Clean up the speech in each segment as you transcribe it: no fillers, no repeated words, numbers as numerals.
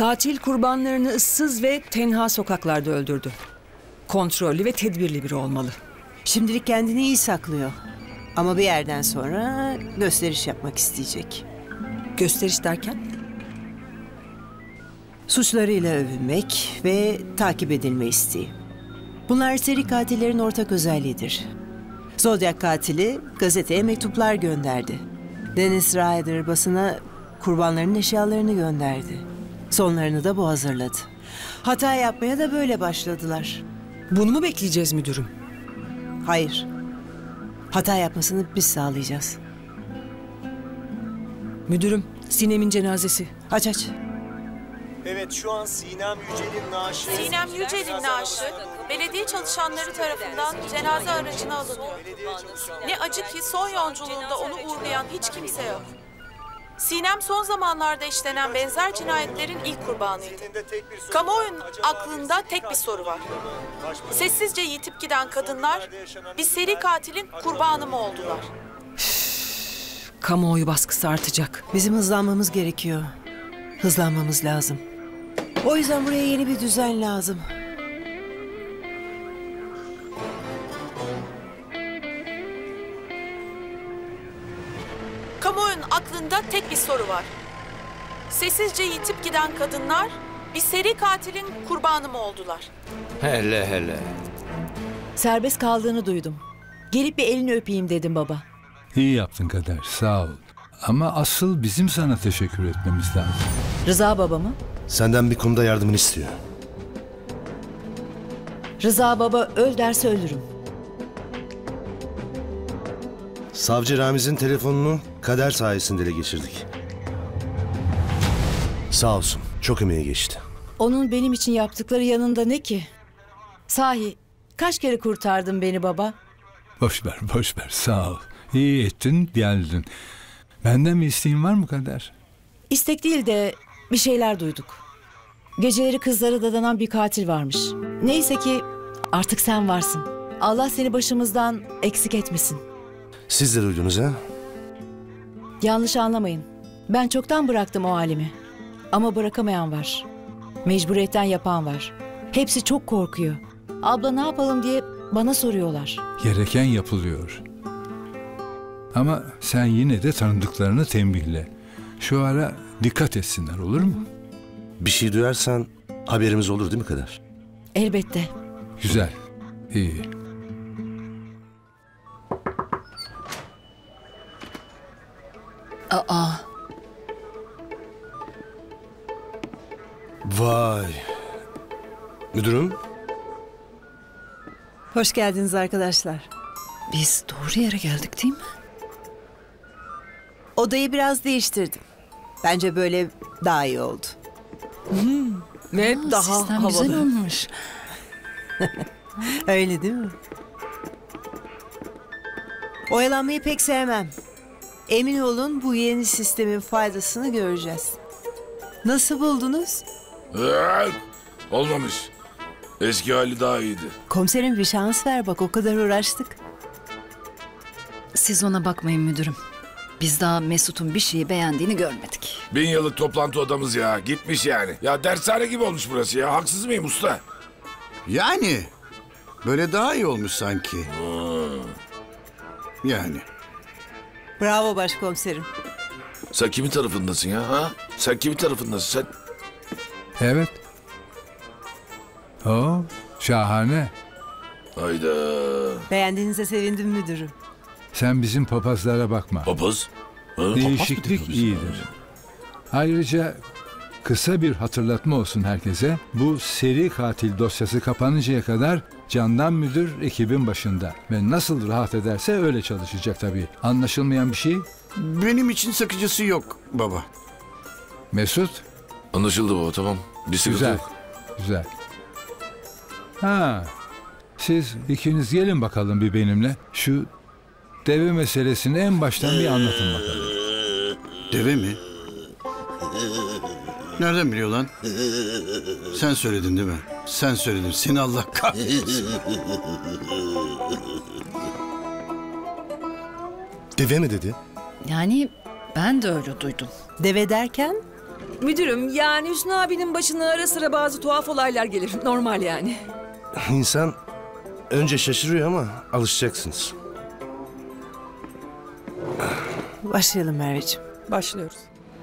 Katil kurbanlarını ıssız ve tenha sokaklarda öldürdü. Kontrollü ve tedbirli biri olmalı. Şimdilik kendini iyi saklıyor. Ama bir yerden sonra gösteriş yapmak isteyecek. Gösteriş derken? Suçlarıyla övünmek ve takip edilme isteği. Bunlar seri katillerin ortak özelliğidir. Zodiac katili gazeteye mektuplar gönderdi. Dennis Rader basına kurbanların eşyalarını gönderdi. Sonlarını da bu hazırladı. Hata yapmaya da böyle başladılar. Bunu mu bekleyeceğiz müdürüm? Hayır. Hata yapmasını biz sağlayacağız. Müdürüm, Sinem'in cenazesi. Aç. Evet, şu an Sinem Yücel'in naaşı... Sinem Yücel'in naaşı belediye çalışanları tarafından cenaze aracına alınıyor. Ne acı ki son yolculuğunda onu uğurlayan hiç kimse yok. Sinem son zamanlarda işlenen benzer cinayetlerin ilk kurbanıydı. Kamuoyunun aklında tek bir soru var. Sessizce yitip giden kadınlar bir seri katilin kurbanı mı oldular? Kamuoyu baskısı artacak. Bizim hızlanmamız gerekiyor. Hızlanmamız lazım. O yüzden buraya yeni bir düzen lazım. Kamuoyunun aklında tek bir soru var. Sessizce yitip giden kadınlar bir seri katilin kurbanı mı oldular? Hele. Serbest kaldığını duydum. Gelip bir elini öpeyim dedim baba. İyi yaptın Kader, sağ ol. Ama asıl bizim sana teşekkür etmemiz lazım. Rıza baba mı? Senden bir konuda yardımını istiyor. Rıza baba öl derse ölürüm. Savcı Ramiz'in telefonunu Kader sayesinde ele geçirdik. Sağ olsun, çok emeği geçti. Onun benim için yaptıkları yanında ne ki? Sahi kaç kere kurtardın beni baba? Boş ver, sağ ol. İyi ettin, geldin. Benden bir isteğin var mı Kader? İstek değil de bir şeyler duyduk. Geceleri kızları dadanan bir katil varmış. Neyse ki artık sen varsın. Allah seni başımızdan eksik etmesin. Siz de duydunuz ha? Yanlış anlamayın. Ben çoktan bıraktım o alemi. Ama bırakamayan var. Mecburiyetten yapan var. Hepsi çok korkuyor. Abla ne yapalım diye bana soruyorlar. Gereken yapılıyor. Ama sen yine de tanıdıklarını tembihle. Şu ara dikkat etsinler, olur mu? Bir şey duyarsan haberimiz olur değil mi Kader? Elbette. Güzel, iyi. Aa. Vay. Müdürüm. Hoş geldiniz arkadaşlar. Biz doğru yere geldik değil mi? Odayı biraz değiştirdim. Bence böyle daha iyi oldu. Ve daha Sistem havalı. güzel olmuş. Öyle değil mi? Oyalanmayı pek sevmem. Emin olun bu yeni sistemin faydasını göreceğiz. Nasıl buldunuz? Olmamış. Eski hali daha iyiydi. Komiserim bir şans ver bak, o kadar uğraştık. Siz ona bakmayın müdürüm. Biz daha Mesut'un bir şeyi beğendiğini görmedik. 1000 yıllık toplantı odamız ya. Gitmiş yani. Ya dershane gibi olmuş burası ya. Haksız mıyım usta? Yani böyle daha iyi olmuş sanki. Yani. Bravo başkomiserim. Sen kimin tarafındasın ya? Ha? Sen kimin tarafındasın sen? Evet. Şahane. Hayda. Beğendiğinize sevindim müdürüm. Sen bizim papazlara bakma. Papaz? Ha? Değişiklik iyidir. Ayrıca kısa bir hatırlatma olsun herkese. Bu seri katil dosyası kapanıncaya kadar Candan müdür ekibin başında. Ve nasıl rahat ederse öyle çalışacak tabii. Anlaşılmayan bir şey? Benim için sakıncası yok baba. Mesut? Anlaşıldı baba, tamam. Bir sıkıntı Güzel, yok. güzel. Siz ikiniz gelin bakalım bir benimle. Şu deve meselesini en baştan bir anlatın bakalım. Deve mi? Nereden biliyor lan? Sen söyledin değil mi? Sen söyledin. Seni Allah kahretsin. Deve mi dedi? Yani ben de öyle duydum. Deve derken? Müdürüm yani Hüsnü abinin başına ara sıra bazı tuhaf olaylar gelir. Normal yani. İnsan önce şaşırıyor ama alışacaksınız. Başlayalım Merveciğim. Başlıyoruz.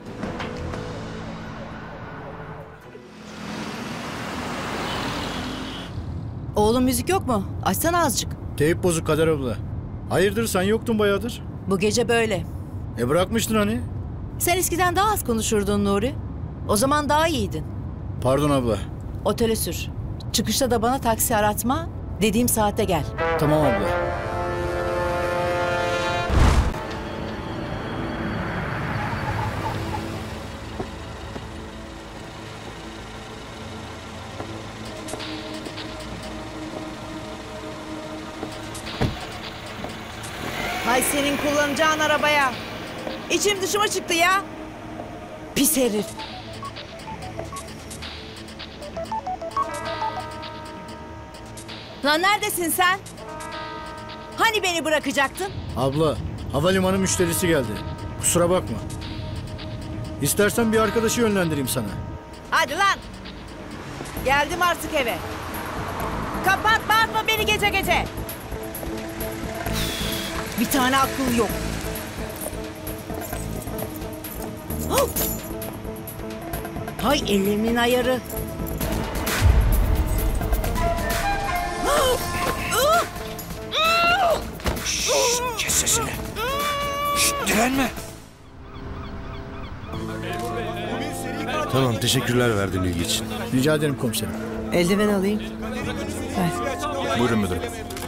Oğlum müzik yok mu? Açsana azıcık. Teyip bozuk Kader abla. Hayırdır sen yoktun bayağıdır. Bu gece böyle. Bırakmıştın hani. Sen eskiden daha az konuşurdun Nuri. O zaman daha iyiydin. Pardon abla. Otele sür. Çıkışta da bana taksi aratma. Dediğim saatte gel. Tamam abla. Hay senin kullanacağın arabaya. İçim dışıma çıktı ya. Pis herif. Lan neredesin sen? Hani beni bırakacaktın? Abla havalimanı müşterisi geldi. Kusura bakma. İstersen bir arkadaşı yönlendireyim sana. Hadi lan. Geldim artık eve. Kapat bağırtma beni gece gece. Bir tane akıl yok. Hop! Hay elimin ayarı. Kes sesini. Direnme. Tamam, teşekkürler verdiğin ilgi için. Rica ederim komiserim. Eldiven alayım. Ver. Buyurun müdürüm.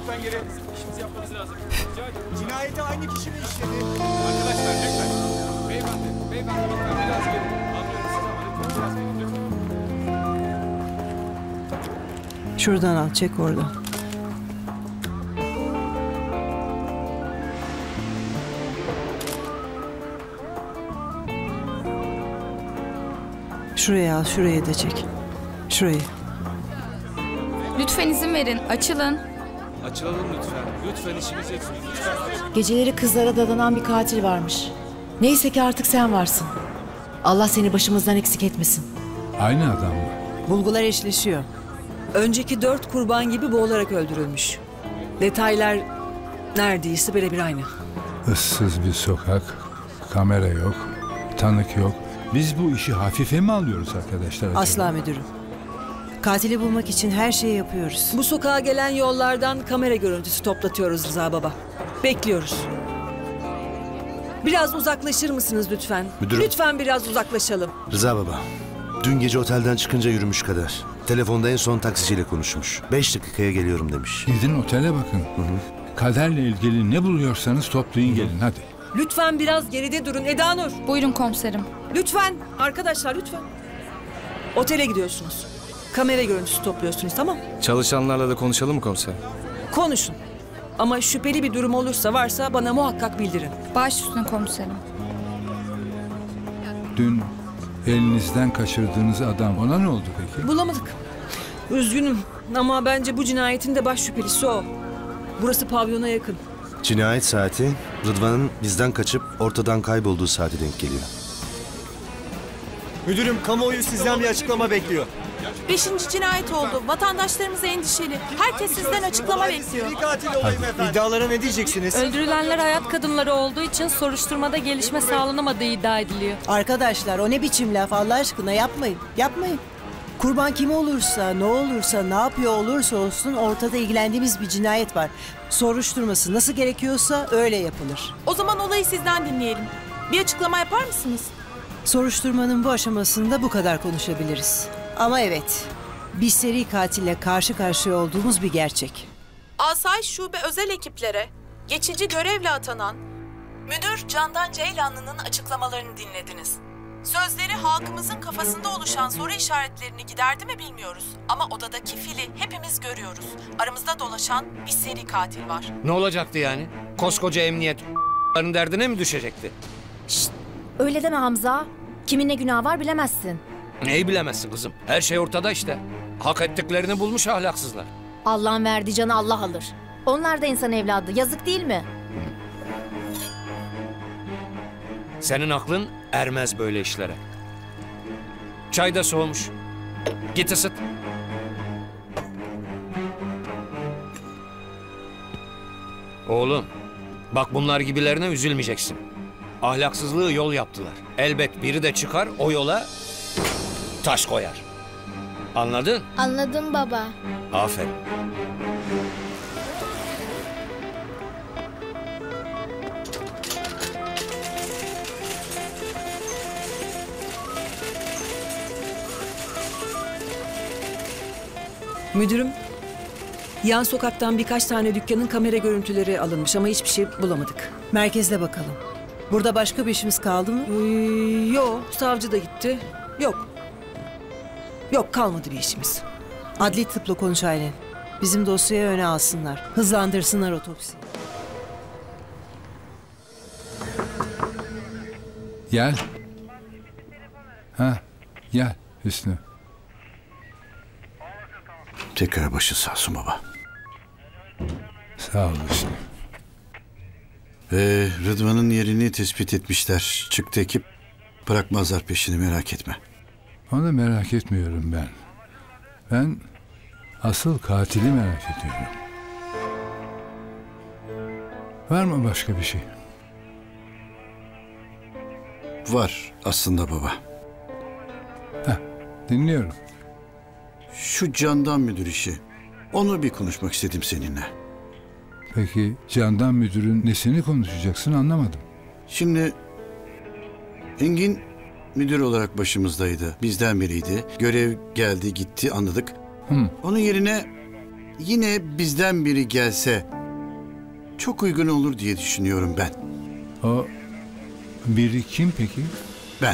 Cinayeti aynı kişi mi işledi? Şuradan al, çek oradan. Şuraya al, şuraya da çek. Şurayı. Lütfen izin verin, açılın. Açılalım lütfen. Lütfen işimizi yapın. Lütfen. Geceleri kızlara dadanan bir katil varmış. Neyse ki artık sen varsın. Allah seni başımızdan eksik etmesin. Aynı adam mı? Bulgular eşleşiyor. Önceki 4 kurban gibi boğularak öldürülmüş. Detaylar neredeyse birebir aynı. Issız bir sokak, kamera yok, tanık yok. Biz bu işi hafife mi alıyoruz arkadaşlar? acaba? Asla müdürüm. Katili bulmak için her şeyi yapıyoruz. Bu sokağa gelen yollardan kamera görüntüsü toplatıyoruz Rıza Baba. Bekliyoruz. Biraz uzaklaşır mısınız lütfen? Müdürüm. Lütfen biraz uzaklaşalım. Rıza baba, dün gece otelden çıkınca yürümüş Kader. Telefonda en son taksiciyle konuşmuş. 5 dakikaya geliyorum demiş. Gidin otele bakın. Kaderle ilgili ne buluyorsanız toplayın gelin hadi. Lütfen biraz geride durun Eda Nur. Buyurun komiserim. Lütfen arkadaşlar lütfen. Otele gidiyorsunuz. Kamera görüntüsü topluyorsunuz, tamam? Çalışanlarla da konuşalım mı komiser? Konuşun. Ama şüpheli bir durum olursa varsa bana muhakkak bildirin. Baş üstüne komiserim. Dün elinizden kaçırdığınız adam, ona ne oldu peki? Bulamadık. Üzgünüm ama bence bu cinayetin de baş şüphelisi o. Burası pavyona yakın. Cinayet saati Rıdvan'ın bizden kaçıp ortadan kaybolduğu saate denk geliyor. Müdürüm, kamuoyu sizden bir açıklama bekliyor. 5. cinayet oldu. Vatandaşlarımız endişeli. Herkes sizden açıklama bekliyor. Seri katil olayım efendim. İddialara ne diyeceksiniz? Öldürülenler hayat kadınları olduğu için soruşturmada gelişme sağlanamadığı iddia ediliyor. Arkadaşlar o ne biçim laf Allah aşkına yapmayın. Yapmayın. Kurban kim olursa, ne olursa, ne yapıyor olursa olsun ortada ilgilendiğimiz bir cinayet var. Soruşturması nasıl gerekiyorsa öyle yapılır. O zaman olayı sizden dinleyelim. Bir açıklama yapar mısınız? Soruşturmanın bu aşamasında bu kadar konuşabiliriz. Ama evet, bir seri katille karşı karşıya olduğumuz bir gerçek. Asayiş Şube özel ekiplere geçici görevle atanan Müdür Candan Ceylanlı'nın açıklamalarını dinlediniz. Sözleri halkımızın kafasında oluşan soru işaretlerini giderdi mi bilmiyoruz. Ama odadaki fili hepimiz görüyoruz. Aramızda dolaşan bir seri katil var. Ne olacaktı yani? Koskoca emniyet derdine mi düşecekti? Öyle deme Hamza. Kimin ne günahı var bilemezsin. Neyi bilemezsin kızım? Her şey ortada işte. Hak ettiklerini bulmuş ahlaksızlar. Allah'ın verdiği canı Allah alır. Onlar da insan evladı. Yazık değil mi? Senin aklın ermez böyle işlere. Çay da soğumuş. Git ısıt. Oğlum, bak bunlar gibilerine üzülmeyeceksin. Ahlaksızlığı yol yaptılar. Elbet biri de çıkar o yola taş koyar. Anladın? Anladım baba. Aferin. Müdürüm, yan sokaktan birkaç tane dükkanın kamera görüntüleri alınmış ama hiçbir şey bulamadık. Merkezde bakalım. Burada başka bir işimiz kaldı mı? Yok, savcı da gitti. Yok. Yok, kalmadı bir işimiz. Adli tıpla konuş Aylin. Bizim dosyayı öne alsınlar. Hızlandırsınlar otopsiyi. Gel. Ha, gel Hüsnü. Tekrar başı sağ olsun baba. Sağ ol Hüsnü. Rıdvan'ın yerini tespit etmişler. Çıktı ekip. Bırakmazlar peşini, merak etme. Onu merak etmiyorum ben. Ben asıl katili merak ediyorum. Var mı başka bir şey? Var aslında baba. Dinliyorum. Şu Candan müdür işi. Onu bir konuşmak istedim seninle. Peki Candan müdürün nesini konuşacaksın, anlamadım. Şimdi Engin müdür olarak başımızdaydı. Bizden biriydi. Görev geldi gitti, anladık. Onun yerine yine bizden biri gelse çok uygun olur diye düşünüyorum ben. O biri kim peki? Ben.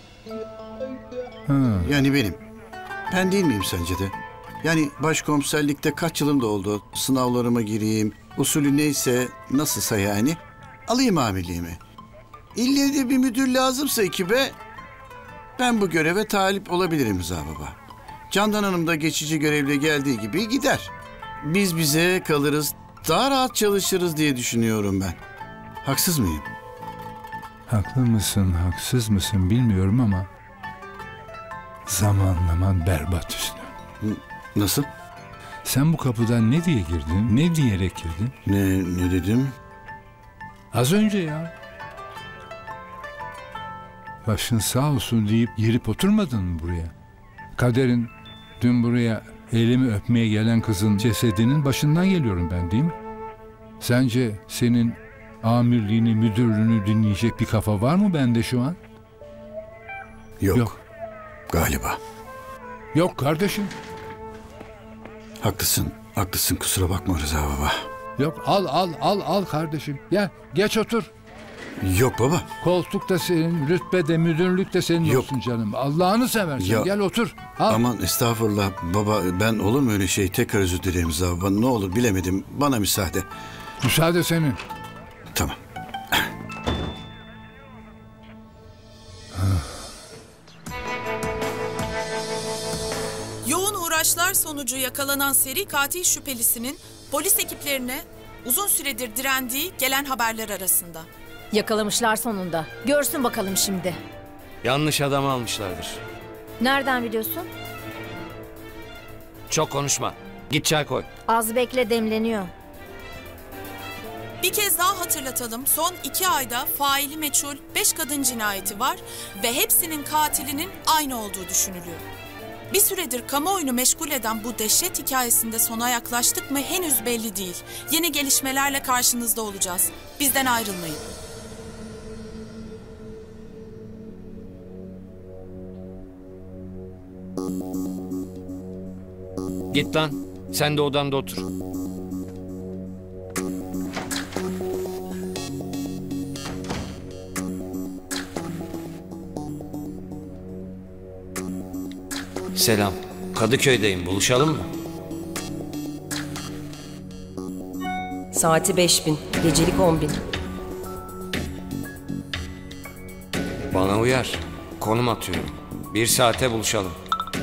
Yani benim. Ben değil miyim sence de? Yani başkomiserlikte kaç yılım da oldu. Sınavlarıma gireyim. Usulü neyse, nasılsa yani. Alayım amirliğimi. İlle de bir müdür lazımsa ekibe, ben bu göreve talip olabilirim Rıza baba. Candan Hanım da geçici görevle geldiği gibi gider. Biz bize kalırız, daha rahat çalışırız diye düşünüyorum ben. Haksız mıyım? Haklı mısın, haksız mısın bilmiyorum ama zamanlaman berbat Hüsnü. Nasıl? Sen bu kapıdan ne diye girdin, ne diyerek girdin? Ne dedim? Az önce ya. Başın sağ olsun deyip girip oturmadın mı buraya? Kader'in dün buraya elimi öpmeye gelen kızın cesedinin başından geliyorum ben, değil mi? Sence senin amirliğini, müdürlüğünü dinleyecek bir kafa var mı bende şu an? Yok. Galiba. Yok kardeşim. Haklısın, kusura bakma Rıza baba. Yok, al kardeşim. Gel, geç otur. Yok baba. Koltuk da senin, rütbe de, müdürlük de senin olsun canım. Allah'ını seversen gel otur. Al. Aman estağfurullah baba, ben olur mu öyle şey? Tekrar özür dilerim Rıza baba. Ne olur bilemedim. Bana müsaade. Müsaade senin. Tamam. Yoğun uğraşlar sonucu yakalanan seri katil şüphelisinin polis ekiplerine uzun süredir direndiği gelen haberler arasında. Yakalamışlar sonunda. Görsün bakalım şimdi. Yanlış adamı almışlardır. Nereden biliyorsun? Çok konuşma. Git çay koy. Az bekle, demleniyor. Bir kez daha hatırlatalım. Son 2 ayda faili meçhul 5 kadın cinayeti var ve hepsinin katilinin aynı olduğu düşünülüyor. Bir süredir kamuoyunu meşgul eden bu dehşet hikayesinde sona yaklaştık mı henüz belli değil. Yeni gelişmelerle karşınızda olacağız. Bizden ayrılmayın. Git lan. Sen de odanda otur. Selam. Kadıköy'deyim. Buluşalım mı? Saati 5000, gecelik 10.000. Bana uyar. Konum atıyorum. 1 saate buluşalım.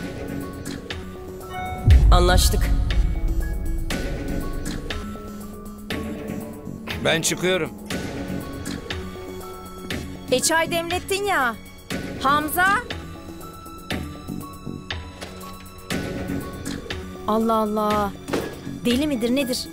Anlaştık. Ben çıkıyorum. Çay demlettin ya. Hamza. Allah Allah. Deli midir nedir?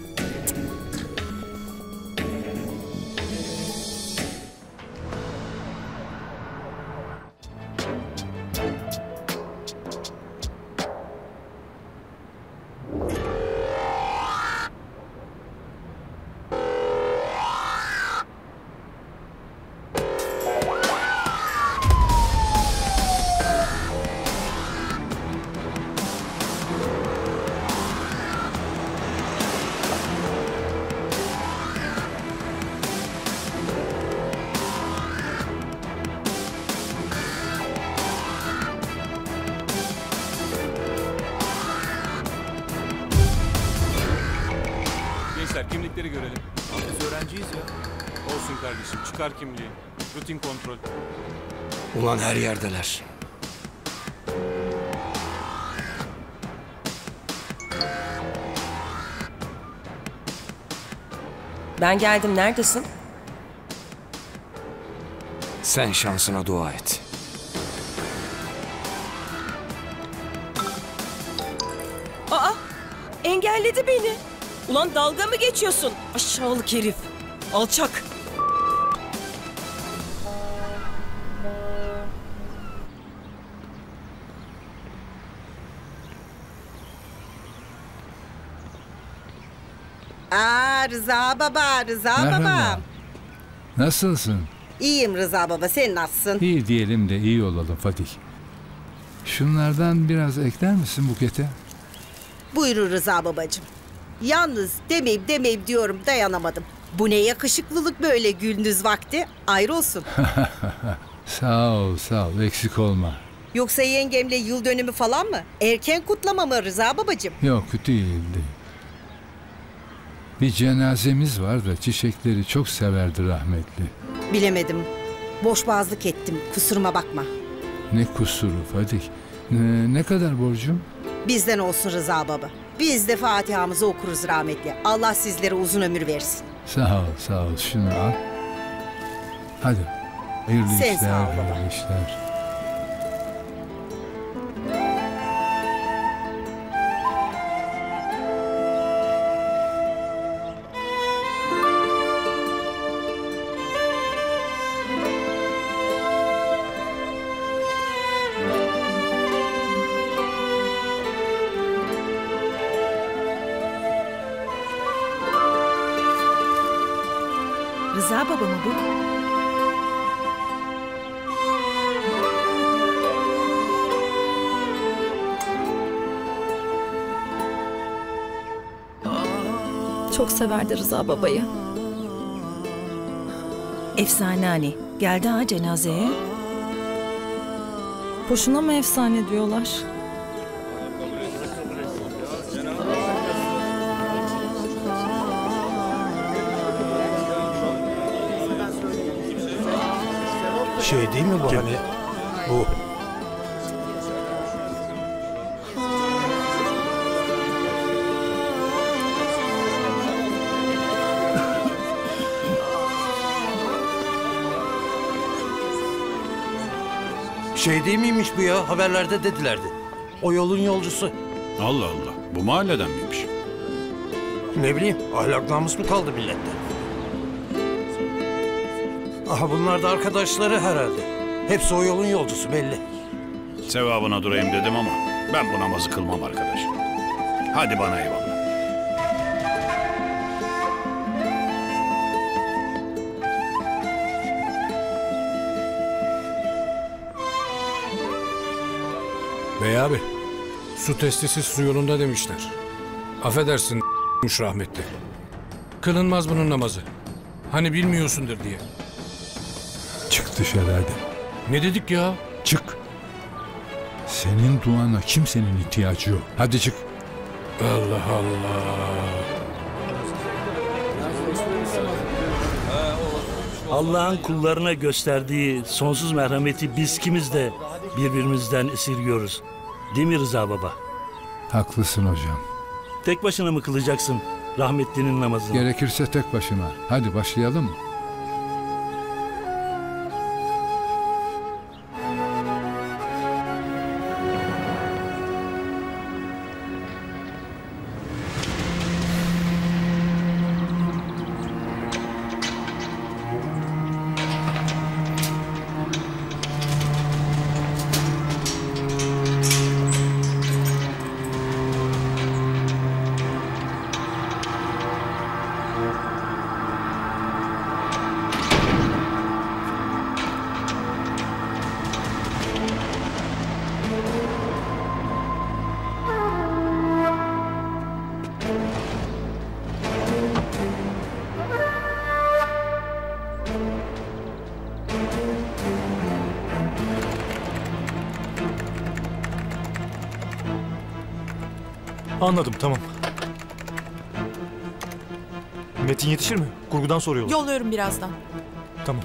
Gençler kimlikleri görelim. Biz öğrenciyiz ya. Olsun kardeşim, çıkar kimliği. Rutin kontrol. Ulan her yerdeler. Ben geldim, neredesin? Sen şansına dua et. Aa, engelledi beni. Ulan dalga mı geçiyorsun? Aşağılık herif. Alçak. Rıza baba, Rıza Merhaba. baba. Nasılsın? İyiyim Rıza baba, sen nasılsın? İyi diyelim de iyi olalım Fatih. Şunlardan biraz ekler misin bukete? Buyurun Rıza babacığım. Yalnız demeyip diyorum, dayanamadım. Bu ne yakışıklılık böyle gündüz vakti, ayrı olsun. Sağ ol, eksik olma. Yoksa yengemle yıl dönümü falan mı? Erken kutlama mı Rıza babacığım? Yok, değildi. Bir cenazemiz var da çiçekleri çok severdi rahmetli. Bilemedim. Boşboğazlık ettim, kusuruma bakma. Ne kusuru Fatih. Ne kadar borcum? Bizden olsun Rıza baba. Biz de Fatiha'mızı okuruz rahmetli. Allah sizlere uzun ömür versin. Sağ ol. Şunu al. Hadi. Hayırlı Sen işler, sağ ol baba. hayırlı işler. Rıza baba mı bu? Çok severdi Rıza babayı. Efsane hani. Geldi ha cenazeye. Boşuna mı efsane diyorlar? Şey değil mi bu hani? Bu. Şey değil miymiş bu ya? Haberlerde dedilerdi. O yolun yolcusu. Allah Allah. Bu mahalleden miymiş? Ne bileyim, ahlak namus mu kaldı millette? Aha bunlar da arkadaşları herhalde. Hepsi o yolun yolcusu belli. Sevabına durayım dedim ama ben bu namazı kılmam arkadaş. Hadi bana eyvallah. Bey abi, su testisi su yolunda demişler. Affedersin rahmetli. Kılınmaz bunun namazı. Hani bilmiyorsundur diye. Çık dışarı hadi. Ne dedik ya? Çık. Senin duana kimsenin ihtiyacı yok. Hadi çık. Allah Allah. Allah'ın kullarına gösterdiği sonsuz merhameti biz kimiz de birbirimizden esirgiyoruz. Değil mi Rıza baba? Haklısın hocam. Tek başına mı kılacaksın rahmetlinin namazını? Gerekirse tek başıma. Hadi başlayalım mı? Anladım, tamam. Metin yetişir mi? Kurgudan soruyorlar. Yolluyorum birazdan. Tamam.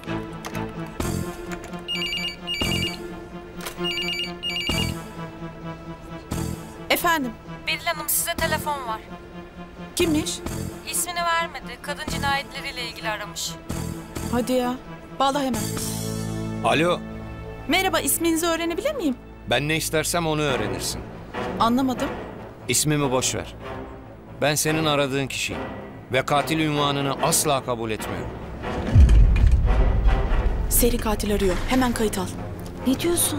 Efendim, Beril Hanım size telefon var. kimmiş? İsmini vermedi. Kadın cinayetleriyle ilgili aramış. Hadi ya. Bağla hemen. Alo, Merhaba, isminizi öğrenebilir miyim? ben ne istersem onu öğrenirsin. Anlamadım. İsmimi boş ver. Ben senin aradığın kişiyim. Ve katil ünvanını asla kabul etmiyorum. Seri katil arıyor. Hemen kayıt al. Ne diyorsun?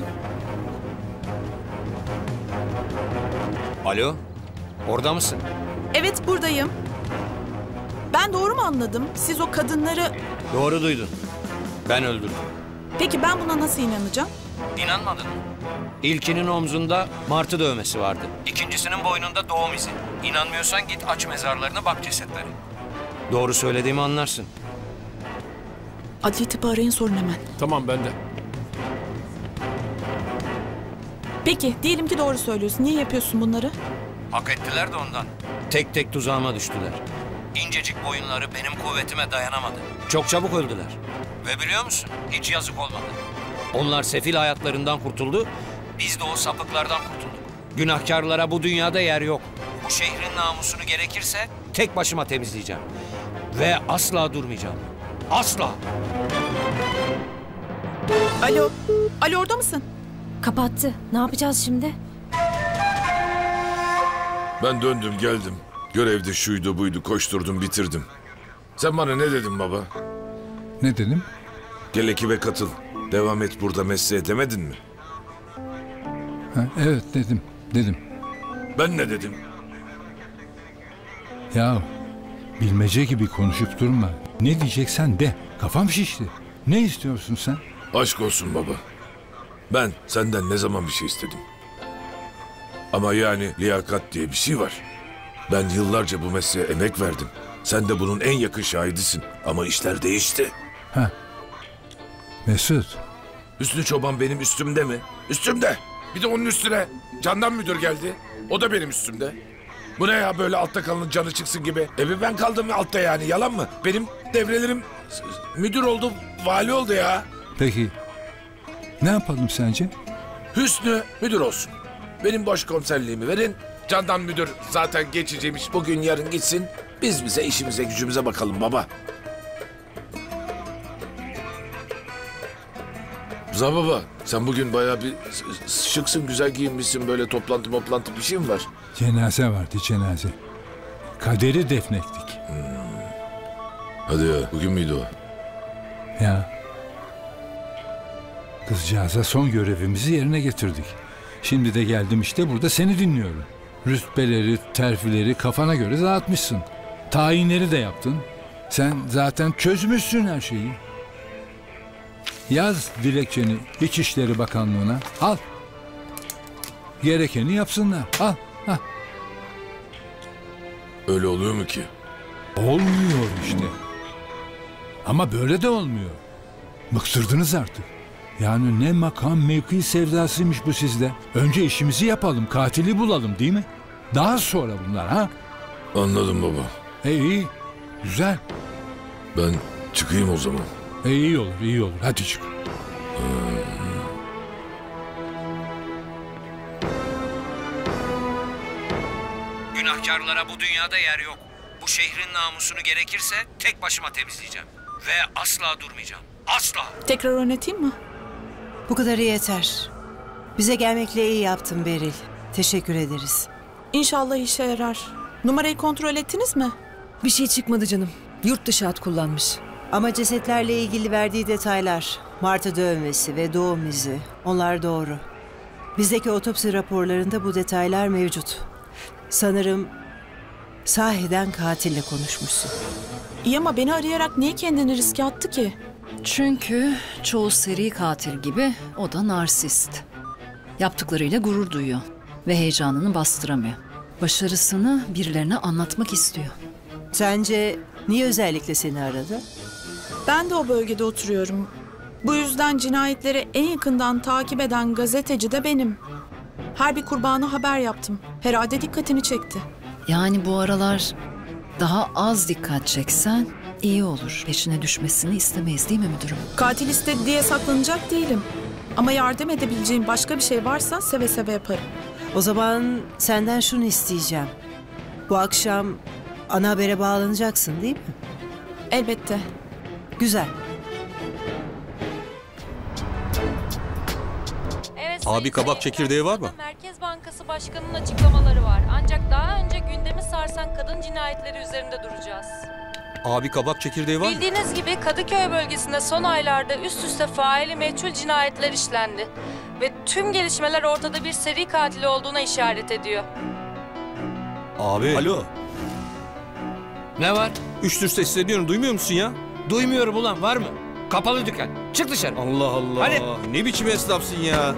Alo, orada mısın? Evet, buradayım. Ben doğru mu anladım? Siz o kadınları... Doğru duydun. Ben öldürdüm. Peki ben buna nasıl inanacağım? İnanmadın mı? İlkinin omzunda martı dövmesi vardı. İkincisinin boynunda doğum izi. İnanmıyorsan git aç mezarlarına bak cesetlere. Doğru söylediğimi anlarsın. Adli tıpı arayın, sorun hemen. Tamam, ben de. Peki, diyelim ki doğru söylüyorsun. Niye yapıyorsun bunları? Hak ettiler de ondan. Tek tek tuzağıma düştüler. İncecik boyunları benim kuvvetime dayanamadı. Çok çabuk öldüler. Ve biliyor musun? Hiç yazık olmadı. Onlar sefil hayatlarından kurtuldu. Biz de o sapıklardan kurtulduk. Günahkarlara bu dünyada yer yok. Bu şehrin namusunu gerekirse tek başıma temizleyeceğim. Ve asla durmayacağım. Asla. Alo. Alo, orada mısın? Kapattı. Ne yapacağız şimdi? Ben döndüm geldim. Görevde şuydu buydu koşturdum bitirdim. Sen bana ne dedin baba? Ne dedim? Gel ekibe katıl. Devam et burada mesleğe demedin mi? Ha, evet dedim. Ben ne dedim? Ya bilmece gibi konuşup durma. Ne diyeceksen de. Kafam şişti. Ne istiyorsun sen? Aşk olsun baba. Ben senden ne zaman bir şey istedim? Ama yani liyakat diye bir şey var. Ben yıllarca bu mesleğe emek verdim. Sen de bunun en yakın şahidisin. Ama işler değişti. Ha. Mesut. Hüsnü Çoban benim üstümde mi? Üstümde. Bir de onun üstüne Candan müdür geldi. O da benim üstümde. Bu ne ya, böyle altta kalın canı çıksın gibi. Ben kaldım altta yani, yalan mı? Benim devrelerim müdür oldu, vali oldu ya. Peki ne yapalım sence? Hüsnü müdür olsun. Benim başkomiserliğimi verin. Candan müdür zaten geçiciymiş. Bugün yarın gitsin. Biz bize işimize gücümüze bakalım baba. Rıza baba, sen bugün bayağı bir şıksın, güzel giyinmişsin, böyle toplantı bir şey mi var? Cenaze vardı, cenaze. Kaderi defnettik. Hadi ya, bugün müydü o? Ya. Kızcağıza son görevimizi yerine getirdik. Şimdi de geldim işte burada seni dinliyorum. Rütbeleri, terfileri kafana göre dağıtmışsın. Tayinleri de yaptın. Sen zaten çözmüşsün her şeyi. Yaz dilekçeni İçişleri Bakanlığı'na. Al. Gerekeni yapsınlar. Al. Hah. Öyle oluyor mu ki? Olmuyor işte. Ama böyle de olmuyor. Bıktırdınız artık. Yani ne makam mevki sevdasıymış bu sizde. Önce işimizi yapalım, katili bulalım değil mi? Daha sonra bunlar ha? Anladım baba. İyi, güzel. Ben çıkayım o zaman. İyi olur, iyi olur. Hadi çık. Günahkarlara bu dünyada yer yok. Bu şehrin namusunu gerekirse tek başıma temizleyeceğim. Ve asla durmayacağım. Asla. Tekrar oynatayım mı? Bu kadarı yeter. Bize gelmekle iyi yaptın Beril. Teşekkür ederiz. İnşallah işe yarar. Numarayı kontrol ettiniz mi? Bir şey çıkmadı canım. Yurt dışı hat kullanmış. Ama cesetlerle ilgili verdiği detaylar, martı dövmesi ve doğum izi, onlar doğru. Bizdeki otopsi raporlarında bu detaylar mevcut. Sanırım sahiden katille konuşmuşsun. İyi ama beni arayarak niye kendini riske attı ki? Çünkü çoğu seri katil gibi o da narsist. Yaptıklarıyla gurur duyuyor ve heyecanını bastıramıyor. Başarısını birilerine anlatmak istiyor. Sence niye özellikle seni aradı? Ben de o bölgede oturuyorum. Bu yüzden cinayetleri en yakından takip eden gazeteci de benim. Her bir kurbana haber yaptım. Herhalde dikkatini çekti. Yani bu aralar daha az dikkat çeksen iyi olur. Peşine düşmesini istemeyiz değil mi müdürüm? Katil istedi diye saklanacak değilim. Ama yardım edebileceğim başka bir şey varsa seve seve yaparım. O zaman senden şunu isteyeceğim. Bu akşam ana habere bağlanacaksın değil mi? Elbette. Güzel. Abi kabak çekirdeği var mı? Merkez Bankası Başkanı'nın açıklamaları var. Ancak daha önce gündemi sarsan kadın cinayetleri üzerinde duracağız. Abi kabak çekirdeği var mı? Bildiğiniz gibi Kadıköy bölgesinde son aylarda üst üste faili meçhul cinayetler işlendi. Ve tüm gelişmeler ortada bir seri katil olduğuna işaret ediyor. Abi. Alo. Ne var? Üst sesleniyorum, duymuyor musun ya? Duymuyorum ulan, var mı? Kapalı dükkan. Çık dışarı. Allah Allah. Hadi. Ne biçim esnafsın ya?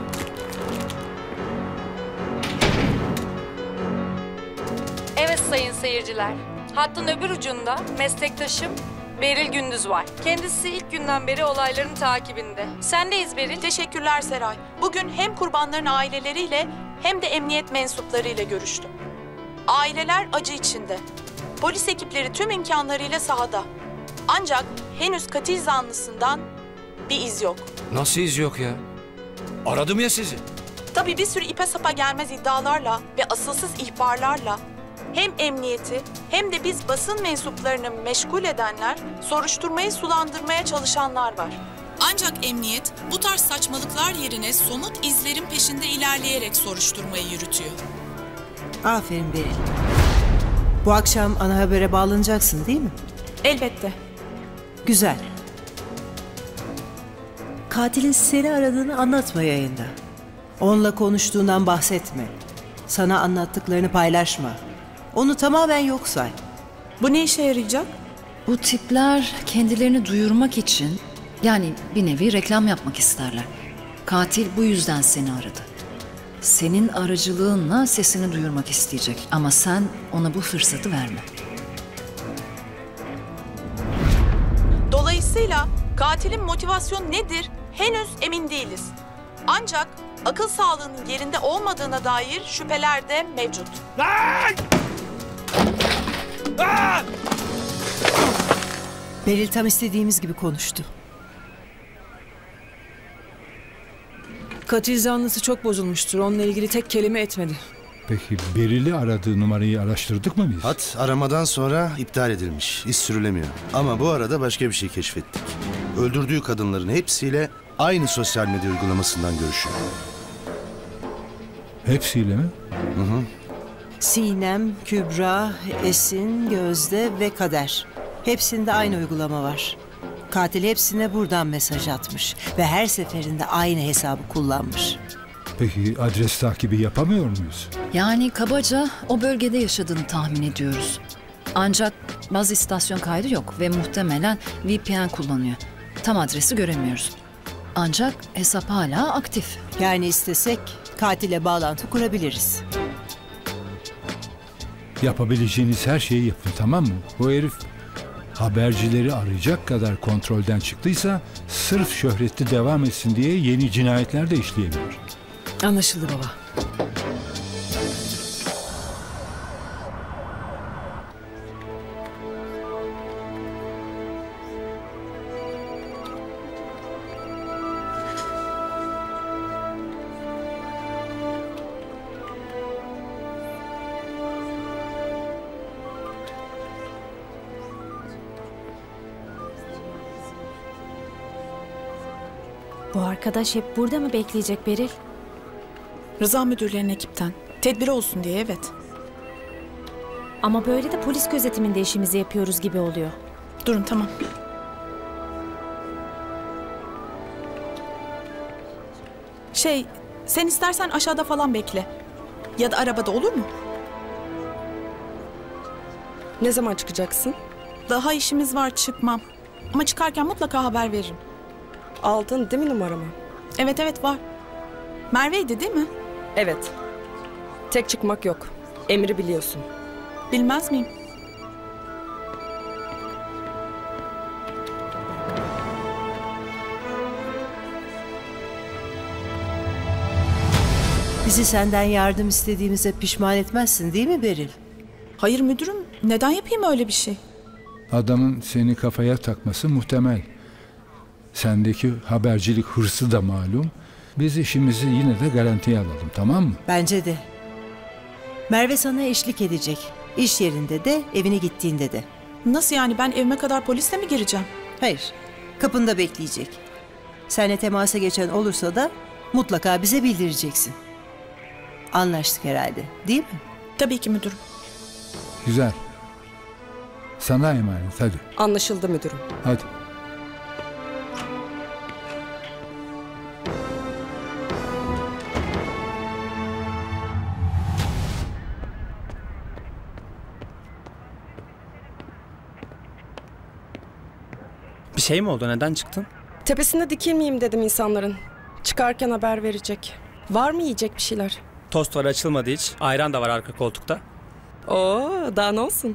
Evet sayın seyirciler. Hattın öbür ucunda meslektaşım Beril Gündüz var. Kendisi ilk günden beri olayların takibinde. Sendeyiz Beril. Teşekkürler Seray. Bugün hem kurbanların aileleriyle hem de emniyet mensuplarıyla görüştüm. Aileler acı içinde. Polis ekipleri tüm imkanlarıyla sahada. Ancak henüz katil zanlısından bir iz yok. Nasıl iz yok ya? Aradım ya sizi. Tabii bir sürü ipe sapa gelmez iddialarla ve asılsız ihbarlarla hem emniyeti hem de biz basın mensuplarını meşgul edenler, soruşturmayı sulandırmaya çalışanlar var. Ancak emniyet bu tarz saçmalıklar yerine somut izlerin peşinde ilerleyerek soruşturmayı yürütüyor. Aferin Beril. Bu akşam ana habere bağlanacaksın değil mi? Elbette. Güzel. Katilin seni aradığını anlatma yayında. Onunla konuştuğundan bahsetme. Sana anlattıklarını paylaşma. Onu tamamen yok say. Bu ne işe yarayacak? Bu tipler kendilerini duyurmak için, yani bir nevi reklam yapmak isterler. Katil bu yüzden seni aradı. Senin aracılığınla sesini duyurmak isteyecek ama sen ona bu fırsatı verme. Dolayısıyla katilin motivasyonu nedir henüz emin değiliz. Ancak akıl sağlığının yerinde olmadığına dair şüpheler de mevcut. Beril tam istediğimiz gibi konuştu. Katil zanlısı çok bozulmuştur. Onunla ilgili tek kelime etmedi. Peki Beril'i aradığı numarayı araştırdık mı biz? Hat aramadan sonra iptal edilmiş. İz sürülemiyor. Ama bu arada başka bir şey keşfettik. Öldürdüğü kadınların hepsiyle aynı sosyal medya uygulamasından görüşüyor. Hepsiyle mi? Hı hı. Sinem, Kübra, Esin, Gözde ve Kader. Hepsinde aynı uygulama var. Katil hepsine buradan mesaj atmış ve her seferinde aynı hesabı kullanmış. Peki adres takibi yapamıyor muyuz? Yani kabaca o bölgede yaşadığını tahmin ediyoruz. Ancak baz istasyon kaydı yok ve muhtemelen VPN kullanıyor. Tam adresi göremiyoruz. Ancak hesap hala aktif. Yani istesek katile bağlantı kurabiliriz. Yapabileceğiniz her şeyi yapın, tamam mı? Bu herif habercileri arayacak kadar kontrolden çıktıysa sırf şöhreti devam etsin diye yeni cinayetler de işleyebilir. Anlaşıldı baba. Bu arkadaş hep burada mı bekleyecek Beril? Rıza müdürlerin ekipten. Tedbir olsun diye evet. Ama böyle de polis gözetiminde işimizi yapıyoruz gibi oluyor. Durun tamam. Sen istersen aşağıda falan bekle. Ya da arabada olur mu? Ne zaman çıkacaksın? Daha işimiz var çıkmam. Ama çıkarken mutlaka haber veririm. Aldın değil mi numaramı? Evet var. Merve'ydi değil mi? Evet. Tek çıkmak yok. Emri biliyorsun. Bilmez miyim? Bizi senden yardım istediğimize pişman etmezsin değil mi Beril? Hayır müdürüm, neden yapayım öyle bir şey? Adamın seni kafaya takması muhtemel. Sendeki habercilik hırsı da malum. Biz işimizi yine de garantiye alalım, tamam mı? Bence de. Merve sana eşlik edecek. İş yerinde de, evine gittiğinde de. Nasıl yani, ben evime kadar polisle mi gireceğim? Hayır, kapında bekleyecek. Seninle temasa geçen olursa da mutlaka bize bildireceksin. Anlaştık herhalde, değil mi? Tabii ki müdürüm. Güzel. Sana emanet, hadi. Anlaşıldı müdürüm. Hadi. Bir şey mi oldu? Neden çıktın? Tepesinde dikilmeyeyim dedim insanların. Çıkarken haber verecek. Var mı yiyecek bir şeyler? Tost var, açılmadı hiç. Ayran da var arka koltukta. Oo, daha ne olsun?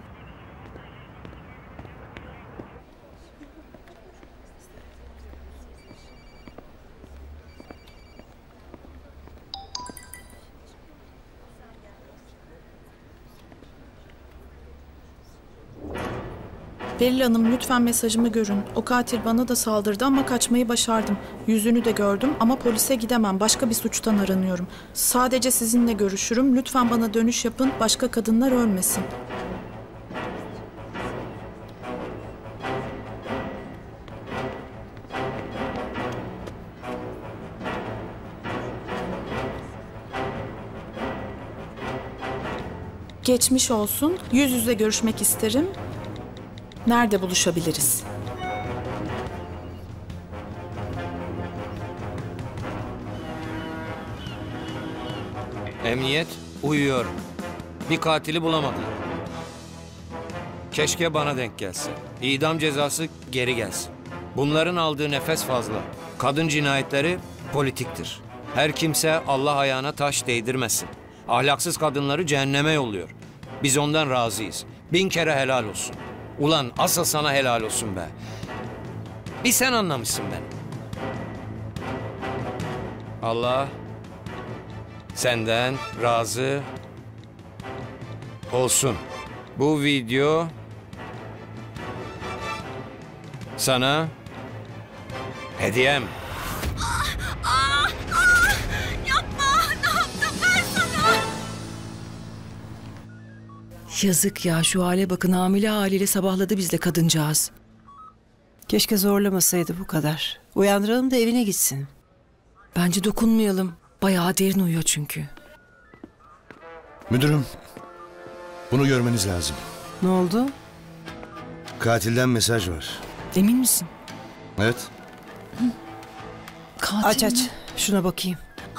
Beril Hanım, lütfen mesajımı görün. O katil bana da saldırdı ama kaçmayı başardım. Yüzünü de gördüm ama polise gidemem. Başka bir suçtan aranıyorum. Sadece sizinle görüşürüm. Lütfen bana dönüş yapın. Başka kadınlar ölmesin. Geçmiş olsun. Yüz yüze görüşmek isterim. Nerede buluşabiliriz? Emniyet uyuyor. Bir katili bulamadılar. Keşke bana denk gelse. İdam cezası geri gelsin. Bunların aldığı nefes fazla. Kadın cinayetleri politiktir. Her kimse Allah ayağına taş değdirmesin. Ahlaksız kadınları cehenneme yolluyor. Biz ondan razıyız. 1000 kere helal olsun. Ulan asıl sana helal olsun be. Bir sen anlamışsın beni. Allah senden razı olsun. Bu video sana hediyem. Yazık ya, şu hale bakın, hamile haliyle sabahladı bizle kadıncağız. Keşke zorlamasaydı bu kadar. Uyandıralım da evine gitsin. Bence dokunmayalım. Bayağı derin uyuyor çünkü. Müdürüm, bunu görmeniz lazım. Ne oldu? Katilden mesaj var. Emin misin? Evet. Katil aç mi? aç, şuna bakayım.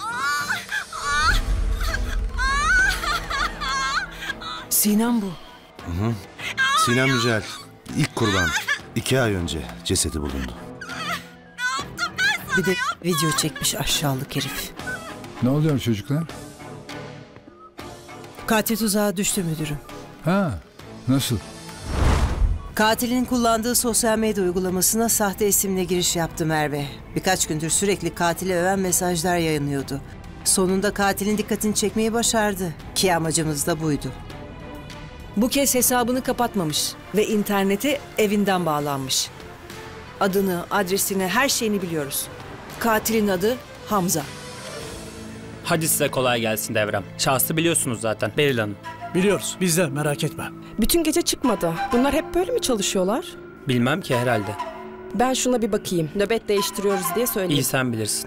Sinem bu. Hı hı. Sinem Yücel, ilk kurban. 2 ay önce cesedi bulundu. Bir de video çekmiş aşağılık herif. Ne oluyor çocuklar? Katil tuzağa düştü müdürüm. Ha, nasıl? Katilin kullandığı sosyal medya uygulamasına sahte isimle giriş yaptı Merve. Birkaç gündür sürekli katili öven mesajlar yayınlıyordu. Sonunda katilin dikkatini çekmeyi başardı. Ki amacımız da buydu. Bu kez hesabını kapatmamış ve internete evinden bağlanmış. Adını, adresini, her şeyini biliyoruz. Katilin adı Hamza. Hadi size kolay gelsin Devrem. Şahsı biliyorsunuz zaten, Beril Hanım. Biliyoruz, biz de merak etme. Bütün gece çıkmadı. Bunlar hep böyle mi çalışıyorlar? Bilmem ki, herhalde. Ben şuna bir bakayım. Nöbet değiştiriyoruz diye söyleyeyim. İyi, sen bilirsin.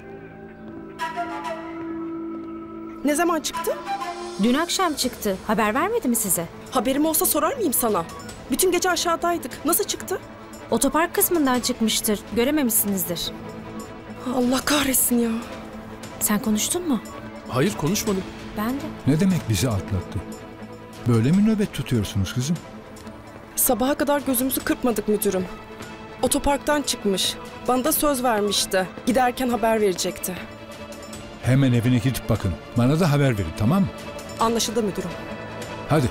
Ne zaman çıktı? Dün akşam çıktı. Haber vermedi mi size? Haberim olsa sorar mıyım sana? Bütün gece aşağıdaydık. Nasıl çıktı? Otopark kısmından çıkmıştır. Görememişsinizdir. Allah kahretsin ya. Sen konuştun mu? Hayır, konuşmadım. Ben de. Ne demek bizi atlattı? Böyle mi nöbet tutuyorsunuz kızım? Sabaha kadar gözümüzü kırpmadık müdürüm. Otoparktan çıkmış. Bana da söz vermişti. Giderken haber verecekti. Hemen evine gidip bakın. Bana da haber verin, tamam mı? Anlaşıldı müdürüm. Hadi.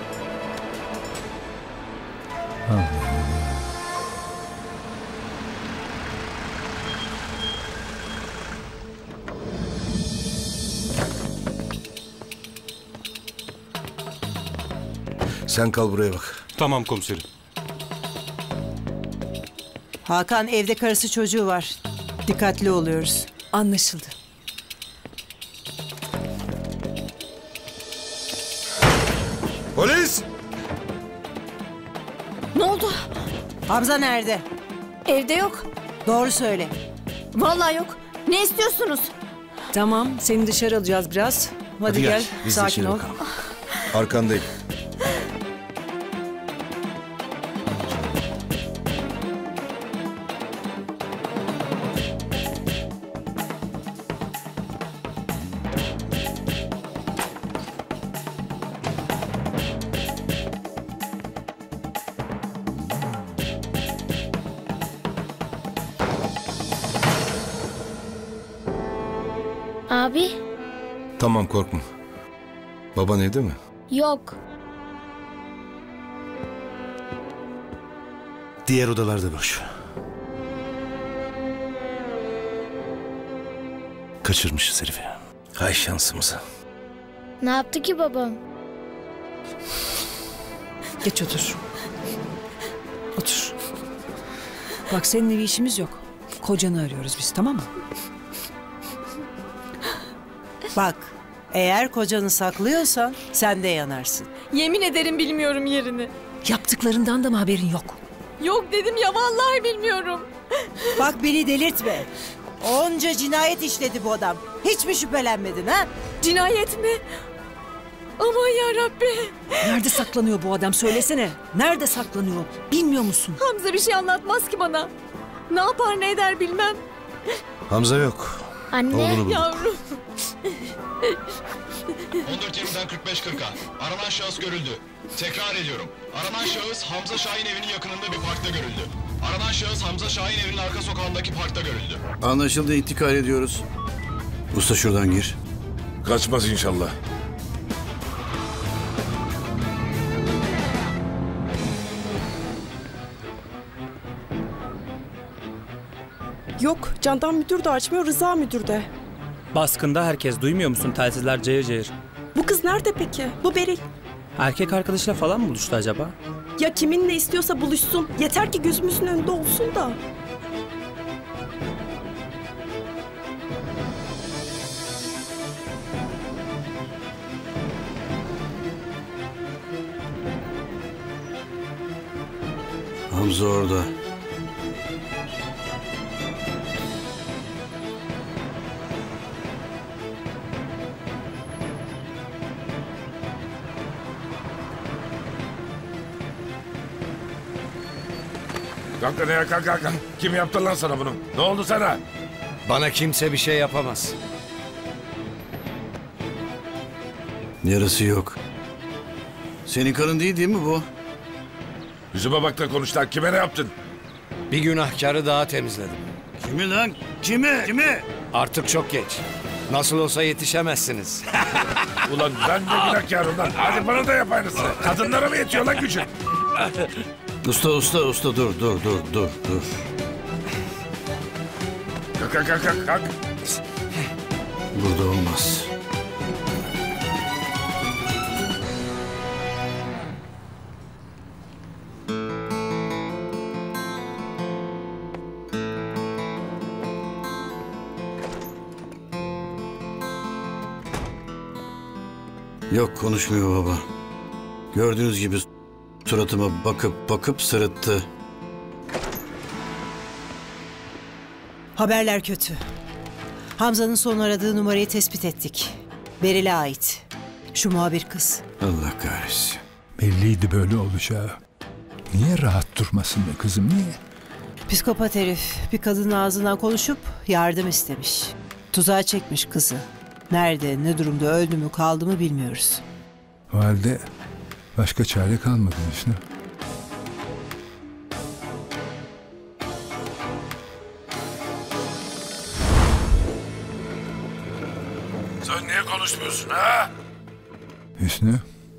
Allah. Sen kal buraya bak. Tamam komiserim. Hakan evde karısı çocuğu var. Dikkatli oluyoruz. Anlaşıldı. Polis! Ne oldu? Hamza nerede? Evde yok. Doğru söyle. Vallahi yok. Ne istiyorsunuz? Tamam, seni dışarı alacağız biraz. Hadi gel, biz de sakin içeri ol. bakalım. Arkandayım. Abi? Tamam, korkma. Baban evde mi? Yok. Diğer odalarda boş. Kaçırmışız herifi. Hay şansımıza. Ne yaptı ki babam? Geç otur. Otur. Bak seninle bir işimiz yok. Kocanı arıyoruz biz, tamam mı? Bak, eğer kocanı saklıyorsan sen de yanarsın. Yemin ederim bilmiyorum yerini. Yaptıklarından da mı haberin yok? Yok dedim ya, vallahi bilmiyorum. Bak beni delirtme. Onca cinayet işledi bu adam. Hiç mi şüphelenmedin ha? Cinayet mi? Aman yarabbi. Nerede saklanıyor bu adam, söylesene. Nerede saklanıyor, bilmiyor musun? Hamza bir şey anlatmaz ki bana. Ne yapar ne eder bilmem. Hamza yok. Anne. Oğlunu bulduk. Yavrum. 14.20'den 45.40'a. Aranan şahıs görüldü. Tekrar ediyorum. Aranan şahıs Hamza Şahin evinin yakınında bir parkta görüldü. Aranan şahıs Hamza Şahin evinin arka sokağındaki parkta görüldü. Anlaşıldı, intikal ediyoruz. Usta şuradan gir. Kaçmaz inşallah. Yok, Candan müdür de açmıyor, Rıza müdür de. Baskında herkes duymuyor musun? Telsizler cayır cayır. Bu kız nerede peki? Bu Beril. Erkek arkadaşıyla falan mı buluştu acaba? Ya kiminle istiyorsa buluşsun. Yeter ki gözümüzün önünde olsun da. Hamza orada. Kalk lan ya, kalk. Kim yaptı lan sana bunu? Ne oldu sana? Bana kimse bir şey yapamaz. Yarası yok. Senin karın değil mi bu? Yüzüme bak da konuş lan. Kime ne yaptın? Bir günahkarı daha temizledim. Kimi lan? Kimi? Artık çok geç. Nasıl olsa yetişemezsiniz. Ulan ben de günahkarım lan. Hadi bana da yap aynısını. Kadınlara mı yetiyor lan gücün? Usta dur. Kalk. Burada olmaz. Yok, konuşmuyor baba. Gördüğünüz gibi suratıma bakıp sırıttı. Haberler kötü. Hamza'nın son aradığı numarayı tespit ettik. Beril'e ait. Şu muhabir kız. Allah kahretsin. Belliydi böyle olacağı. Niye rahat durmasın be kızım, niye? Psikopat herif bir kadının ağzından konuşup yardım istemiş. Tuzağa çekmiş kızı. Nerede, ne durumda, öldü mü, kaldı mı bilmiyoruz. O halde başka çare kalmadı Hüsnü. Sen niye konuşmuyorsun ha? Hüsnü.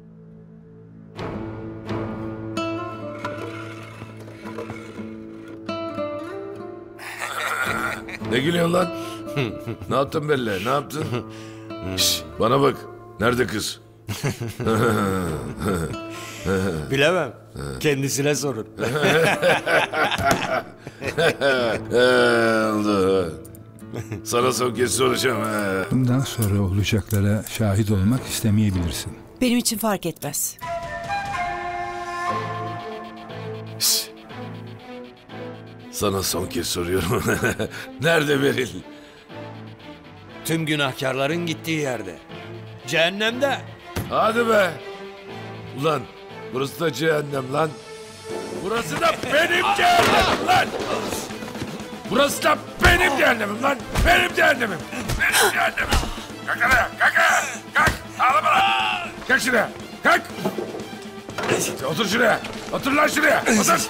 Ne gülüyorsun lan? Ne yaptın Belle? Ne yaptın? Şş, bana bak. Nerede kız? Bilemem. Kendisine sorun. Oldu. Sana son kez soracağım. Bundan sonra olacaklara şahit olmak istemeyebilirsin. Benim için fark etmez. Sana son kez soruyorum. Nerede Beril? Tüm günahkarların gittiği yerde. Cehennemde. Hadi be. Ulan burası da cehennem lan. Burası da benim cehennemim lan. Burası da benim cehennemim lan. Benim cehennemim. Benim cehennemim. Kalk araya. Kalk araya. Kalk. Ağlama lan. Kalk şuraya. Kalk. Otur şuraya. Otur lan şuraya. Otur.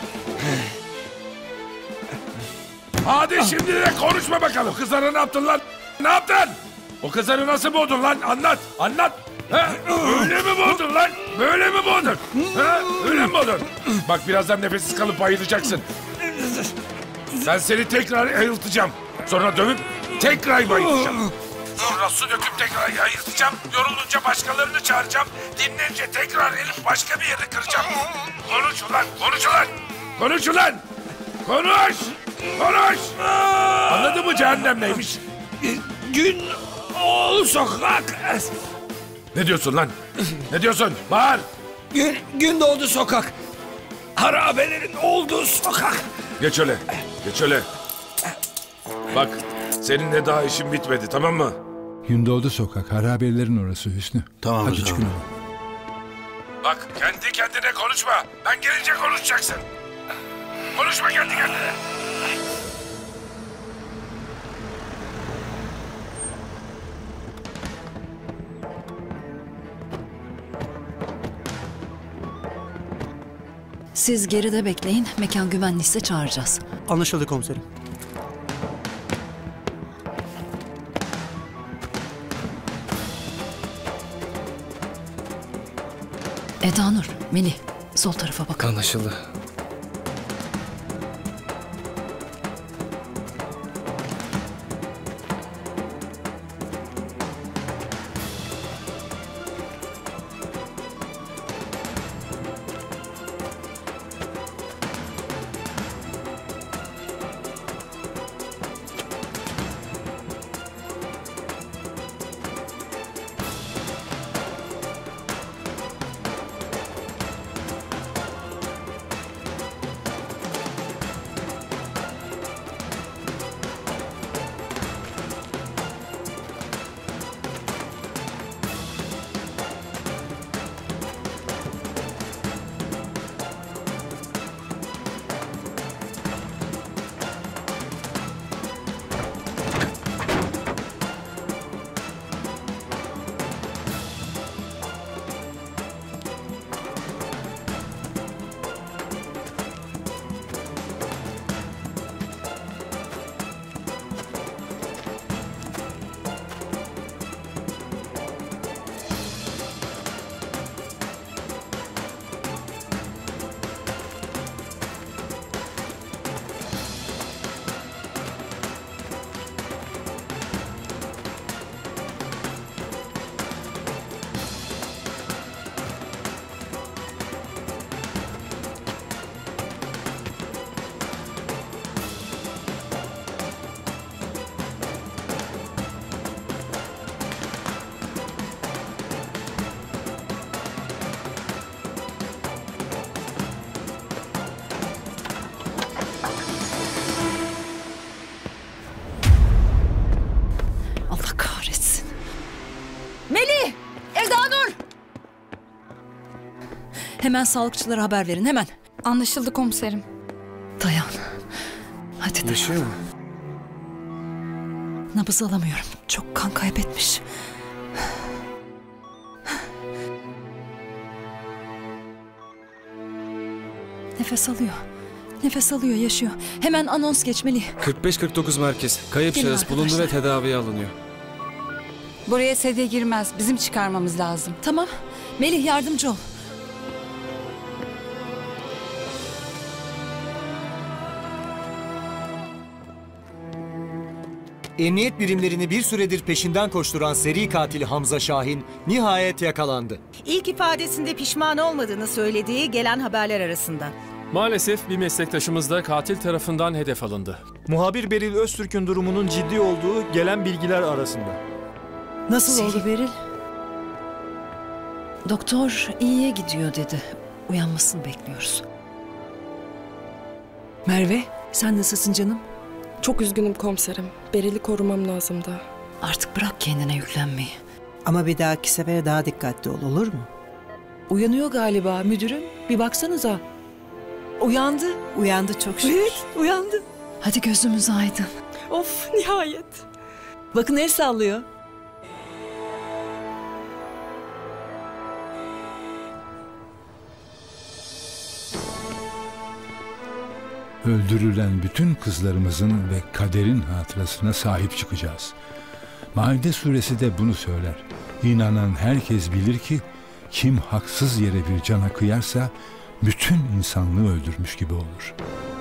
Hadi şimdi de konuşma bakalım. Kızlara ne yaptın lan? Ne yaptın? O kızları nasıl boğdun lan? Anlat. Anlat. Ha? Öyle mi boğdun lan? Böyle mi boğdun? Ha? Öyle mi boğdun? Bak birazdan nefessiz kalıp bayılacaksın. Ben seni tekrar ayıltacağım. Sonra dövüp tekrar bayıltacağım. Sonra su döküp tekrar ayıltacağım. Yorulunca başkalarını çağıracağım. Dinlenince tekrar elip başka bir yere kıracağım. Konuş ulan. Konuş ulan. Konuş ulan. Konuş. Konuş. Anladın mı cehennem neymiş? Gündoğdu sokak. Ne diyorsun lan? Ne diyorsun? Bağır. Gündoğdu sokak. Harabelerin olduğu sokak. Geç öyle. Geç öyle. Bak seninle daha işim bitmedi, tamam mı? Gündoğdu sokak, harabelerin orası Hüsnü. Tamam hadi Rıza. çıkın. Bak kendi kendine konuşma. Ben gelince konuşacaksın. Konuşma kendi kendine. Siz geride bekleyin. Mekan güvenliyse çağıracağız. Anlaşıldı komiserim. Eda Nur, Melih, sol tarafa bakın. Anlaşıldı. Allah kahretsin. Melih! Eda Nur! Hemen sağlıkçılara haber verin, hemen. Anlaşıldı komiserim. Dayan. Hadi dayan. Yaşıyor mu? Nabız alamıyorum. Çok kan kaybetmiş. Nefes alıyor. Nefes alıyor, yaşıyor. Hemen anons geçmeli. 45-49 merkez. Kayıp Gelin şahıs bulundu ve tedaviye alınıyor. Buraya sedye girmez. Bizim çıkarmamız lazım. Tamam. Melih yardımcı ol. Emniyet birimlerini bir süredir peşinden koşturan seri katili Hamza Şahin nihayet yakalandı. İlk ifadesinde pişman olmadığını söylediği gelen haberler arasında. Maalesef bir meslektaşımız da katil tarafından hedef alındı. Muhabir Beril Öztürk'ün durumunun ciddi olduğu gelen bilgiler arasında. Nasıl oldu Beril? Doktor iyiye gidiyor dedi. Uyanmasını bekliyoruz. Merve, sen nasılsın canım? Çok üzgünüm komiserim. Beril'i korumam lazımdı. Artık bırak kendine yüklenmeyi. Ama bir dahaki sefere daha dikkatli ol, olur mu? Uyanıyor galiba müdürüm. Bir baksanıza. Uyandı. Uyandı çok şükür. Evet, uyandı. Hadi gözümüz aydın. Of, nihayet. Bakın el sallıyor. Öldürülen bütün kızlarımızın ve kaderin hatırasına sahip çıkacağız. Maide suresi de bunu söyler. İnanan herkes bilir ki kim haksız yere bir cana kıyarsa bütün insanlığı öldürmüş gibi olur.